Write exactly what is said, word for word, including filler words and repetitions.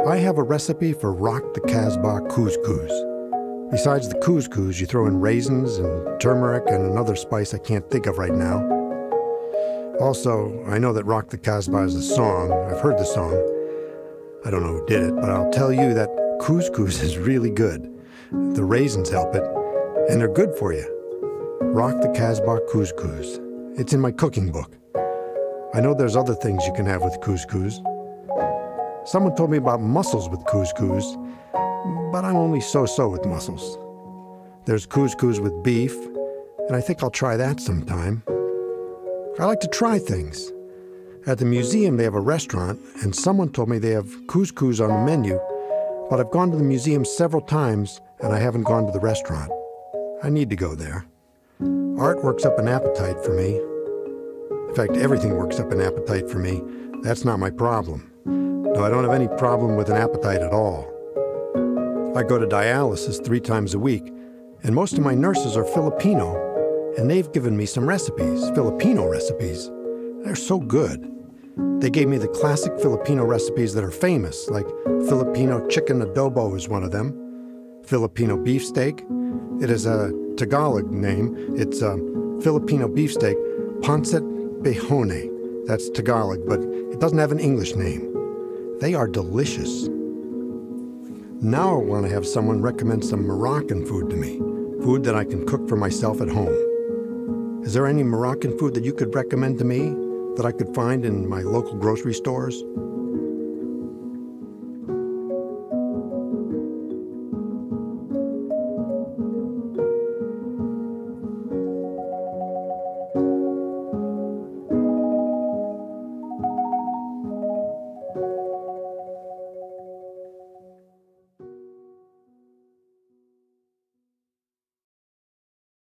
I have a recipe for rock the Casbah couscous. Besides the couscous, you throw in raisins and turmeric and another spice I can't think of right now. Also, I know that Rock the Casbah is a song. I've heard the song. I don't know who did it, but I'll tell you that couscous is really good. The raisins help it, and they're good for you. Rock the Casbah couscous. It's in my cooking book. I know there's other things you can have with couscous. Someone told me about mussels with couscous, but I'm only so-so with mussels. There's couscous with beef, and I think I'll try that sometime. I like to try things. At the museum, they have a restaurant, and someone told me they have couscous on the menu, but I've gone to the museum several times, and I haven't gone to the restaurant. I need to go there. Art works up an appetite for me. In fact, everything works up an appetite for me. That's not my problem. No, I don't have any problem with an appetite at all. I go to dialysis three times a week, and most of my nurses are Filipino, and they've given me some recipes, Filipino recipes. They're so good. They gave me the classic Filipino recipes that are famous, like Filipino chicken adobo is one of them, Filipino beefsteak. It is a Tagalog name. It's a Filipino beefsteak, pancit bihone. That's Tagalog, but it doesn't have an English name. They are delicious. Now I want to have someone recommend some Moroccan food to me, food that I can cook for myself at home. Is there any Moroccan food that you could recommend to me that I could find in my local grocery stores?